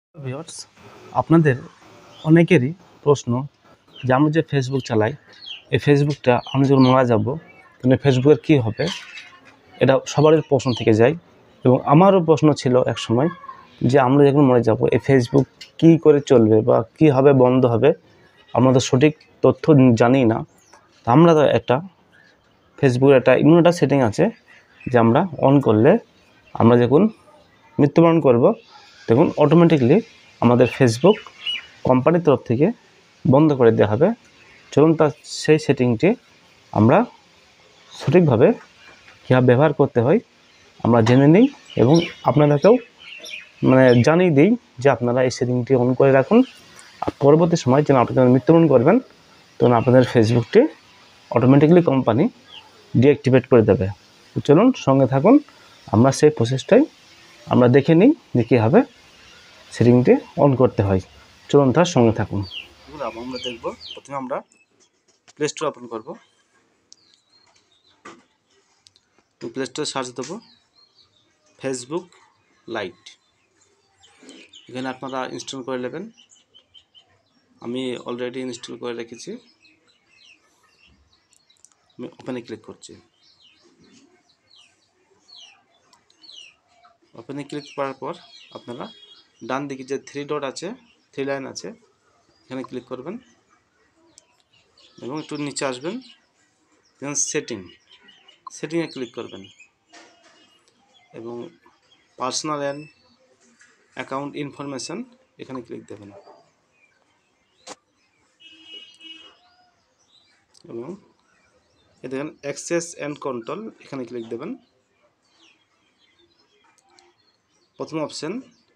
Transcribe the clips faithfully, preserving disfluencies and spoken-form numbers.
Viewers, আপনাদের অনেকেরই প্রশ্ন যে আমরা যে ফেসবুক চালাই, এই ফেসবুকটা আমরা যখন মারা যাব তাহলে ফেসবুকের কী হবে, এটা সবারই প্রশ্ন থেকে যায়। এবং আমারও প্রশ্ন ছিল এক সময় যে আমরা যখন মরে যাব এই ফেসবুক কী করে চলবে বা কী হবে, বন্ধ হবে, আমরা তো সঠিক তথ্য জানি না। তা আমরা তো একটা ফেসবুকের একটা এমন একটা সেটিং আছে যে আমরা অন করলে আমরা যখন মৃত্যুবরণ করব তখন অটোমেটিকলি আমাদের ফেসবুক কোম্পানির তরফ থেকে বন্ধ করে দেওয়া হবে। চলুন তার সেই সেটিংটি আমরা সঠিকভাবে কীভাবে ব্যবহার করতে হয় আমরা জেনে নিই এবং আপনাদেরকেও মানে জানিয়ে দিই যে আপনারা এই সেটিংটি অন করে রাখুন। আর পরবর্তী সময় যেন আপনি যখন মৃত্যুবরণ করবেন তখন আপনাদের ফেসবুকটি অটোমেটিকলি কোম্পানি ডিঅ্যাক্টিভেট করে দেবে। তো চলুন সঙ্গে থাকুন, আমরা সেই প্রসেসটাই আমরা দেখে নিই যে কীভাবে সেটিংটি অন করতে হয়। চলুন তার সঙ্গে থাকুন। আমরা দেখব, প্রথমে আমরা প্লে স্টোর ওপেন করব। তো প্লে স্টোরে সার্চ দেবো ফেসবুক লাইট। এখানে আপনারা ইনস্টল করে নেবেন, আমি অলরেডি ইনস্টল করে রেখেছি। আমি ওপেনে ক্লিক করছি। ওপেনে ক্লিক করার পর আপনারা ডান দিকে যে থ্রি ডট আছে, থ্রি লাইন আছে, এখানে ক্লিক করবেন এবং একটু নিচে আসবেন, এখানে সেটিং সেটিংয়ে ক্লিক করবেন এবং পার্সোনাল অ্যান্ড অ্যাকাউন্ট ইনফরমেশান এখানে ক্লিক দেবেন এবং এ দেখেন অ্যাক্সেস অ্যান্ড কন্ট্রোল এখানে ক্লিক দেবেন। প্রথম অপশন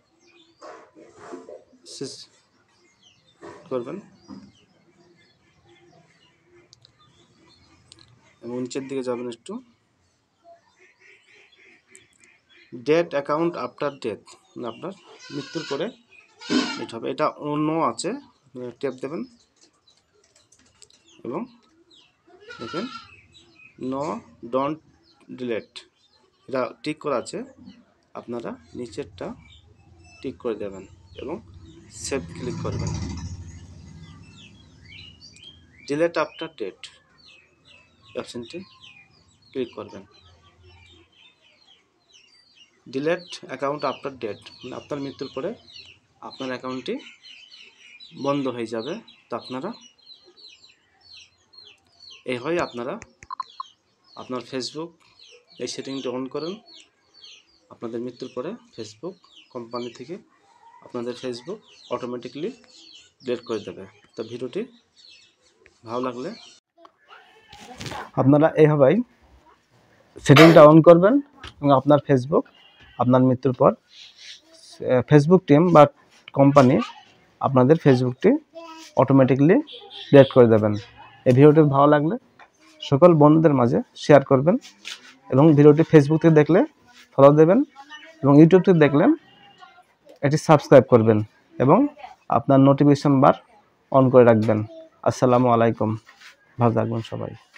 করবেন এবং নিচের দিকে যাবেন একটু, ডেট অ্যাকাউন্ট আফটার ডেথ, মানে আপনার মৃত্যুর পরে এটা হবে, এটা অন্য আছে, ট্যাপ দেবেন এবং দেখেন নো ডোন্ট ডিলেট, এটা টিক করা আছে, আপনারা নিচেরটা টিক করে দেবেন এবং সেভ ক্লিক করবেন। ডিলেট আফটার ডেট অপশনটি ক্লিক করবেন। ডিলেট অ্যাকাউন্ট আফটার ডেট, মানে আপনার মৃত্যুর পরে আপনার অ্যাকাউন্টটি বন্ধ হয়ে যাবে। তো আপনারা এই হয় আপনারা আপনার ফেসবুক এই সেটিংটি অন করুন, আপনাদের মৃত্যুর পরে ফেসবুক কোম্পানি থেকে আপনাদের ফেসবুক অটোমেটিকলি ডিলিট করে দেবে। তো ভিডিওটি ভালো লাগলে আপনারা এইভাবেই সেটিংটা অন করবেন এবং আপনার ফেসবুক আপনার মৃত্যুর পর ফেসবুক টিম বা কোম্পানি আপনাদের ফেসবুকটি অটোমেটিকলি ডিলিট করে দেবেন। এই ভিডিওটি ভালো লাগলে সকল বন্ধুদের মাঝে শেয়ার করবেন এবং ভিডিওটি ফেসবুক থেকে দেখলে ফলো দেবেন এবং ইউটিউব থেকে দেখলেন এটি সাবস্ক্রাইব করবেন এবং আপনার নোটিফিকেশন বার অন করে রাখবেন। আসসালামু আলাইকুম, ভালো থাকবেন সবাই।